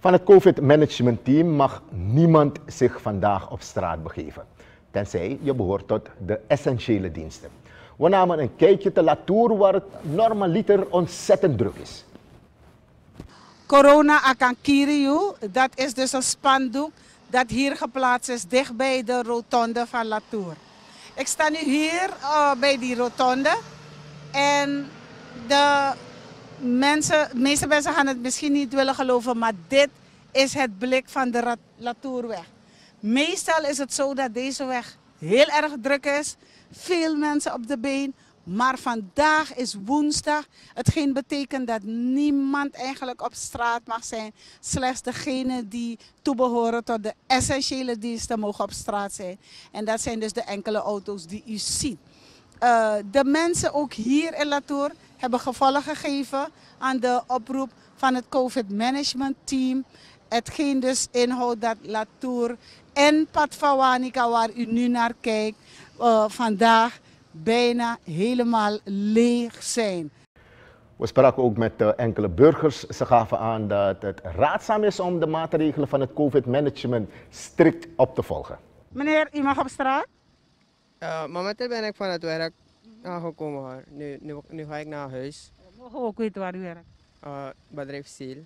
Van het COVID-management team mag niemand zich vandaag op straat begeven, tenzij je behoort tot de essentiële diensten. We namen een kijkje te Latour waar het normaliter ontzettend druk is. Corona akan kiriu, dat is dus een spandoek dat hier geplaatst is dicht bij de rotonde van Latour. Ik sta nu hier bij die rotonde en de meeste mensen gaan het misschien niet willen geloven, maar dit is het blik van de Latourweg. Meestal is het zo dat deze weg heel erg druk is, veel mensen op de been. Maar vandaag is woensdag, hetgeen betekent dat niemand eigenlijk op straat mag zijn. Slechts degenen die toebehoren tot de essentiële diensten mogen op straat zijn. En dat zijn dus de enkele auto's die u ziet. De mensen ook hier in Latour hebben gevolg gegeven aan de oproep van het COVID-management team. Hetgeen dus inhoudt dat Latour en Patvawanika, waar u nu naar kijkt, vandaag bijna helemaal leeg zijn. We spraken ook met enkele burgers. Ze gaven aan dat het raadzaam is om de maatregelen van het COVID-management strikt op te volgen. Meneer, u mag op straat? Momenteel ben ik van het werk aangekomen. Nu ga ik naar huis. Mogen we ook weten waar u werkt? Bedrijf Steel.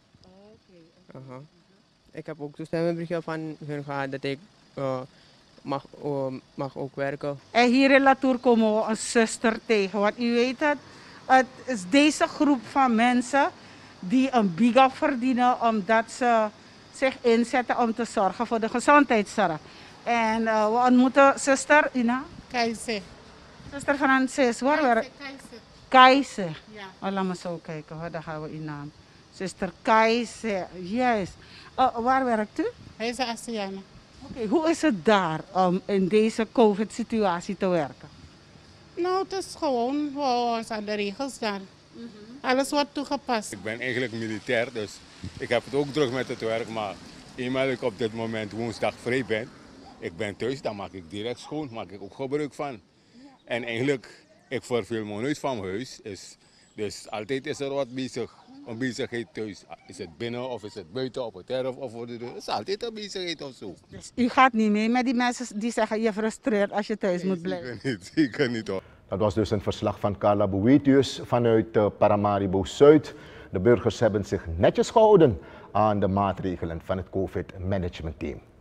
Ik heb ook toestemmingsbrief van hun gehad dat ik mag ook werken. En hier in Latour komen we een zuster tegen. Want u weet het is deze groep van mensen die een biga verdienen omdat ze zich inzetten om te zorgen voor de gezondheidszorg. En we ontmoeten zuster Ina. Keizer. Zuster Francis, waar werkt? Keizer. Ja. Ja. Oh, laat me zo kijken, hoor. Daar gaan we uw naam. Zuster Keizer, juist. Waar werkt u? Hij is een Astiana. Oké, hoe is het daar om in deze COVID-situatie te werken? Nou, het is gewoon, we houden ons aan de regels daar. Alles wordt toegepast. Ik ben eigenlijk militair, dus ik heb het ook druk met het werk. Maar eenmaal ik op dit moment woensdag vrij ben, ik ben thuis, dan maak ik direct schoon, maak ik ook gebruik van. En eigenlijk, ik verveel me nooit van mijn huis. Dus altijd is er wat bezig. Een bezigheid thuis. Is het binnen of is het buiten op het erf of voor de deur? Het is altijd een bezigheid of zo. Dus u gaat niet mee met die mensen die zeggen je frustreert als je thuis moet blijven? Zeker niet hoor. Dat was dus een verslag van Carla Boetius vanuit Paramaribo Zuid. De burgers hebben zich netjes gehouden aan de maatregelen van het COVID-management team.